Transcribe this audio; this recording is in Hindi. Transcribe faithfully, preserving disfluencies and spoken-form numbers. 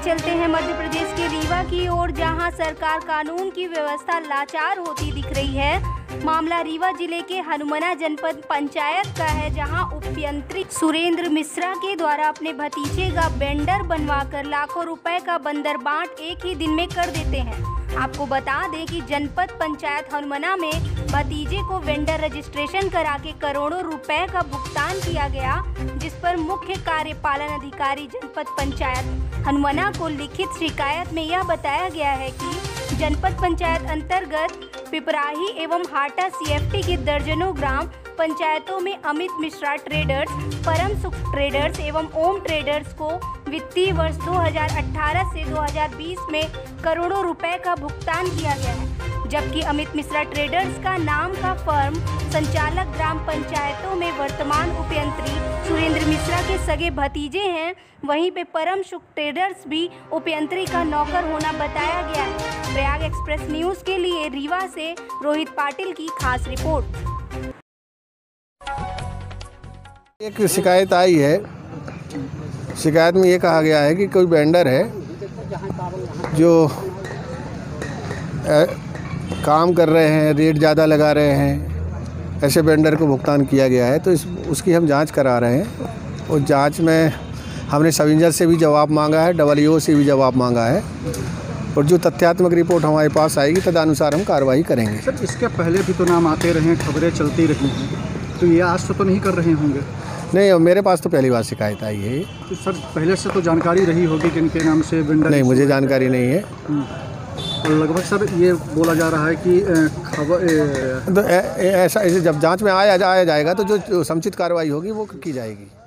चलते हैं मध्य प्रदेश के रीवा की ओर, जहां सरकार कानून की व्यवस्था लाचार होती दिख रही है। मामला रीवा जिले के हनुमना जनपद पंचायत का है, जहां उपयंत्री सुरेंद्र मिश्रा के द्वारा अपने भतीजे का वेंडर बनवाकर लाखों रुपए का बंदरबांट एक ही दिन में कर देते हैं। आपको बता दें कि जनपद पंचायत हनुमना में भतीजे को वेंडर रजिस्ट्रेशन करा के करोड़ों रुपए का भुगतान किया गया, जिस पर मुख्य कार्यपालन अधिकारी जनपद पंचायत हनुमना को लिखित शिकायत में यह बताया गया है कि जनपद पंचायत अंतर्गत पिपराही एवं हाटा सीएफटी के दर्जनों ग्राम पंचायतों में अमित मिश्रा ट्रेडर्स, परम सुख ट्रेडर्स एवं ओम ट्रेडर्स को वित्तीय वर्ष दो हज़ार अठारह से दो हज़ार बीस में करोड़ों रुपए का भुगतान किया गया है, जबकि अमित मिश्रा ट्रेडर्स का नाम का फर्म संचालक ग्राम पंचायतों में वर्तमान उपयंत्री सुरेंद्र मिश्रा के सगे भतीजे हैं। वहीं पे परम सुख ट्रेडर्स भी उपयंत्री का नौकर होना बताया गया है। प्रयाग एक्सप्रेस न्यूज के लिए रीवा से रोहित पाटिल की खास रिपोर्ट। एक शिकायत आई है। शिकायत में ये कहा गया है कि कोई वेंडर है जो ए, काम कर रहे हैं, रेट ज़्यादा लगा रहे हैं, ऐसे वेंडर को भुगतान किया गया है। तो इस उसकी हम जांच करा रहे हैं। और जांच में हमने सब इंजन से भी जवाब मांगा है, डब्ल्यूओ से भी जवाब मांगा है, और जो तथ्यात्मक रिपोर्ट हमारे पास आएगी तदनुसार हम कार्रवाई करेंगे। सर, इसके पहले भी तो नाम आते रहे, खबरें चलती रही हैं, तो ये आज तो, तो नहीं कर रहे होंगे? नहीं, मेरे पास तो पहली बार शिकायत आई है। तो सर, पहले से तो जानकारी रही होगी कि इनके नाम से वेंडर? नहीं, मुझे जानकारी नहीं है। और लगभग सर ये बोला जा रहा है कि खबर तो ऐसा जब जांच में आया आया जाएगा तो जो समुचित कार्रवाई होगी वो की जाएगी।